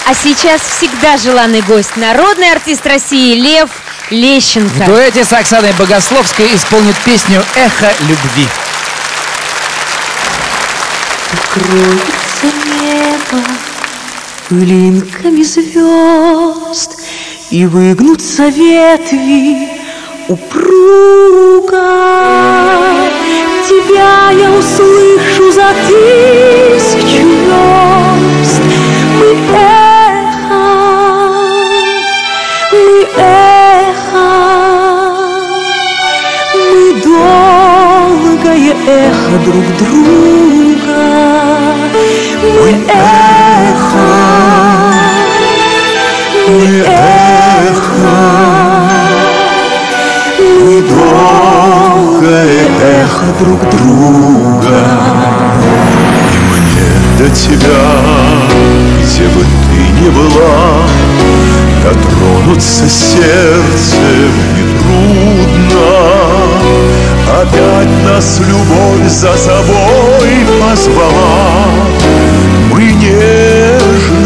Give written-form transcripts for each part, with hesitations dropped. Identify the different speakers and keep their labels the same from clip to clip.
Speaker 1: А сейчас всегда желанный гость, народный артист России Лев Лещенко.
Speaker 2: В дуэте с Оксаной Богословской исполнит песню «Эхо любви».
Speaker 3: Покроется небо пылинками звезд, и выгнутся ветви упруго. Тебя я услышу за 1000 верст. Мы эхо, мы долгое эхо друг друга. Мы эхо, мы долгое эхо друг друга.
Speaker 4: И мне до тебя, где бы ты ни была, дотронуться сердцем нетрудно. Опять нас любовь за собой позвала. Мы нежность,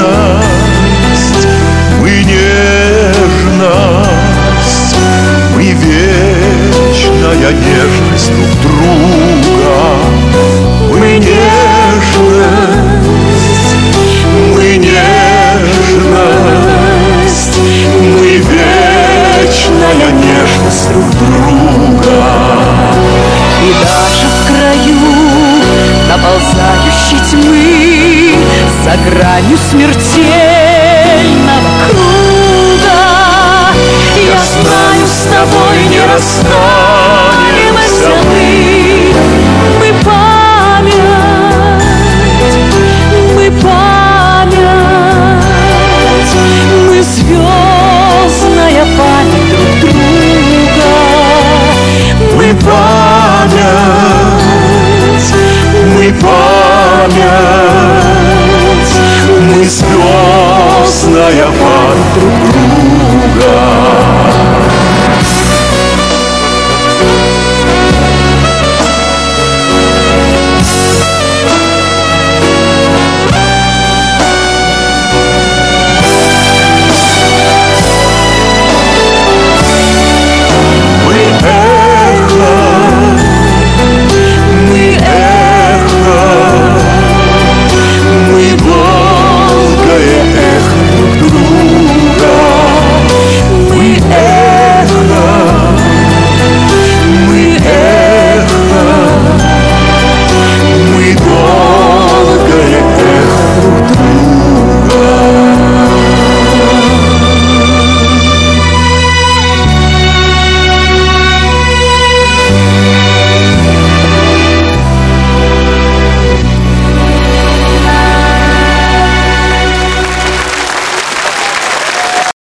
Speaker 4: мы вечная нежность друг друга. Мы нежность, мы вечная нежность друг друга.
Speaker 3: И даже в краю наползающей тьмы, за гранью смертельного круга, я знаю, с тобой не расстанемся мы. Мы память, мы звездная память друг друга. Мы память,
Speaker 4: мы звездная